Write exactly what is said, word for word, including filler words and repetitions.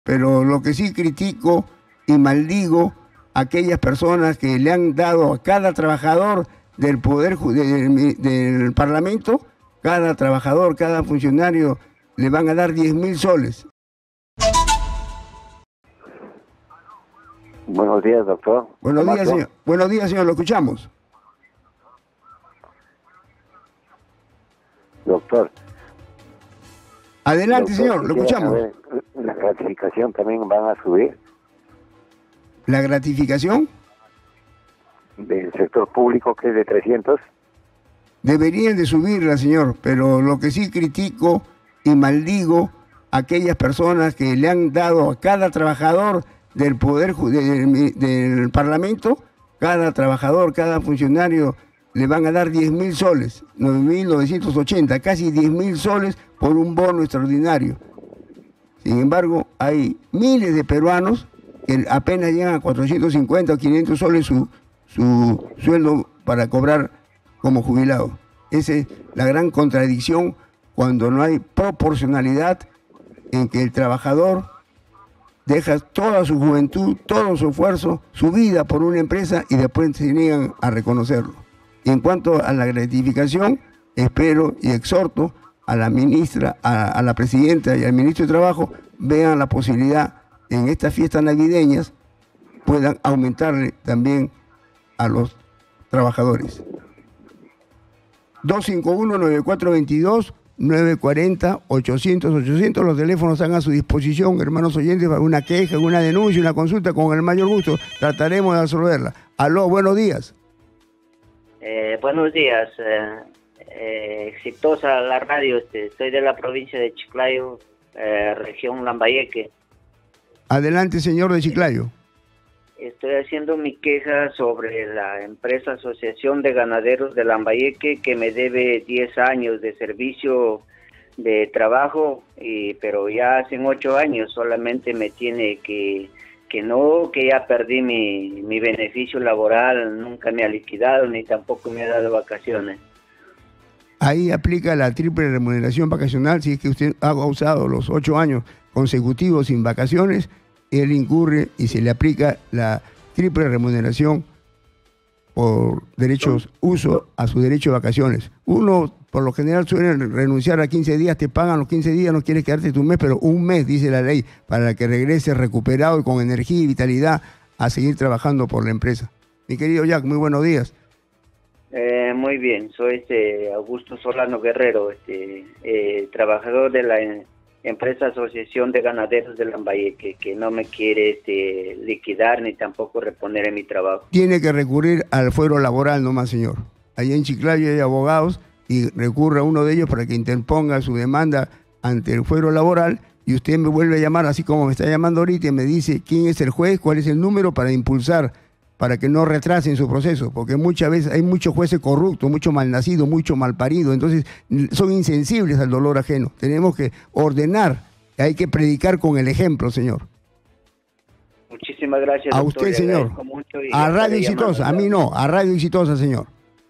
Pero lo que sí critico y maldigo a aquellas personas que le han dado a cada trabajador del poder del, del Parlamento, cada trabajador, cada funcionario, le van a dar diez mil soles. Buenos días, doctor. Buenos días, señor. Buenos días, señor. Lo escuchamos. Doctor. Adelante, doctor, señor. Lo escuchamos. Saber, ¿la gratificación también van a subir? ¿La gratificación? Del sector público, que es de trescientos. Deberían de subirla, señor, pero lo que sí critico y maldigo a aquellas personas que le han dado a cada trabajador del poder del, del Parlamento, cada trabajador, cada funcionario, le van a dar diez mil soles, nueve mil novecientos ochenta, casi diez mil soles por un bono extraordinario. Sin embargo, hay miles de peruanos que apenas llegan a cuatrocientos cincuenta o quinientos soles su, su sueldo para cobrar como jubilado. Esa es la gran contradicción cuando no hay proporcionalidad en que el trabajador deja toda su juventud, todo su esfuerzo, su vida por una empresa y después se niegan a reconocerlo. Y en cuanto a la gratificación, espero y exhorto a la ministra, a, a la presidenta y al ministro de Trabajo, vean la posibilidad en estas fiestas navideñas puedan aumentarle también a los trabajadores. dos cinco uno, nueve cuatro dos dos, nueve cuatro cero, ochocientos, ochocientos, los teléfonos están a su disposición, hermanos oyentes, para una queja, una denuncia, una consulta, con el mayor gusto trataremos de resolverla. Aló, buenos días. Eh, buenos días, eh, eh, exitosa la radio, este, estoy de la provincia de Chiclayo, eh, región Lambayeque. Adelante, señor de Chiclayo. Estoy haciendo mi queja sobre la empresa Asociación de Ganaderos de Lambayeque, que me debe diez años de servicio de trabajo, y, pero ya hace ocho años solamente me tiene que, que no, que ya perdí mi, mi beneficio laboral, nunca me ha liquidado ni tampoco me ha dado vacaciones. Ahí aplica la triple remuneración vacacional. Si es que usted ha usado los ocho años consecutivos sin vacaciones, él incurre y se le aplica la triple remuneración por derechos, uso a su derecho de vacaciones. Uno, por lo general, suele renunciar a quince días, te pagan los quince días, no quieres quedarte tu mes, pero un mes, dice la ley, para que regrese recuperado y con energía y vitalidad a seguir trabajando por la empresa. Mi querido Jack, muy buenos días. Eh, muy bien, soy este Augusto Solano Guerrero, este eh, trabajador de la empresa Asociación de Ganaderos de Lambayeque, que no me quiere este, liquidar ni tampoco reponer en mi trabajo. Tiene que recurrir al fuero laboral nomás, señor. Allá en Chiclayo hay abogados y recurre a uno de ellos para que interponga su demanda ante el fuero laboral, y usted me vuelve a llamar, así como me está llamando ahorita, y me dice quién es el juez, cuál es el número para impulsar, para que no retrasen su proceso, porque muchas veces hay muchos jueces corruptos, mucho malnacidos, mucho malparidos, entonces son insensibles al dolor ajeno. Tenemos que ordenar, hay que predicar con el ejemplo, señor. Muchísimas gracias, a doctor. usted, señor. A Radio Exitosa, a mí no, a Radio Exitosa, señor.